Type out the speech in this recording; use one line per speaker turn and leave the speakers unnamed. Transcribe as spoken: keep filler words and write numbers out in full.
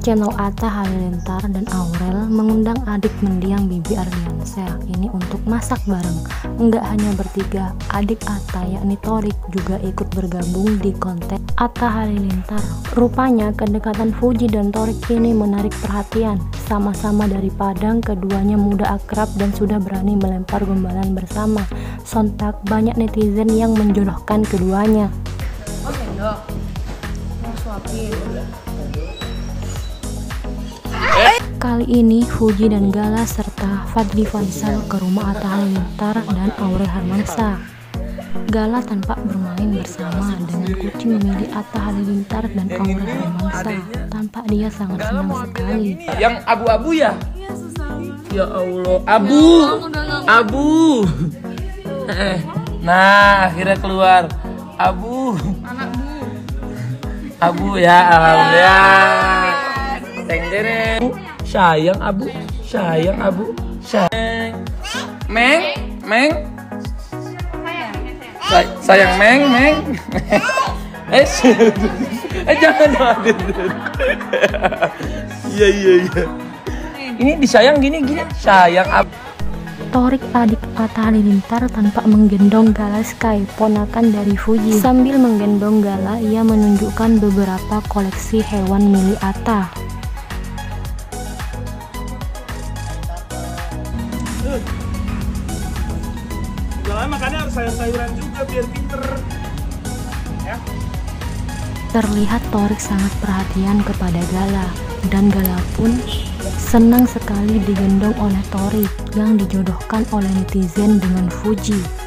Channel Atta Halilintar dan Aurel mengundang adik mendiang Bibi Ardiansyah ini untuk masak bareng. Enggak hanya bertiga, adik Atta yakni Thorik juga ikut bergabung di konten Atta Halilintar. Rupanya kedekatan Fuji dan Thorik ini menarik perhatian. Sama-sama dari Padang, keduanya muda akrab dan sudah berani melempar gombalan bersama. Sontak banyak netizen yang menjodohkan keduanya.
Oh sendok, mau suapin.
Kali ini Fuji dan Gala serta Fadly Faisal ke rumah Atta Halilintar dan Aurel Hermansyah. Gala tampak bermain bersama dengan kucing milik Atta Halilintar dan Aurel Hermansyah. Tampak dia sangat senang sekali.
Yang abu-abu ya? Ya Allah, abu, abu. Nah, akhirnya keluar abu. Abu ya, alhamdulillah. Teng dere. Sayang abu, sayang abu, sayang. Meng, meng. Say sayang meng, meng. Eh, eh jangan jangan. Iya iya iya. Ini disayang gini gini, sayang abu.
Thorik adik Atta Halilintar tampak menggendong Gala Sky, ponakan dari Fuji. Sambil menggendong Gala, ia menunjukkan beberapa koleksi hewan milik Atta.
Jangan makannya harus sayur-sayuran juga biar pinter. Ya.
Terlihat Thorik sangat perhatian kepada Gala, dan Gala pun senang sekali digendong oleh Thorik yang dijodohkan oleh netizen dengan Fuji.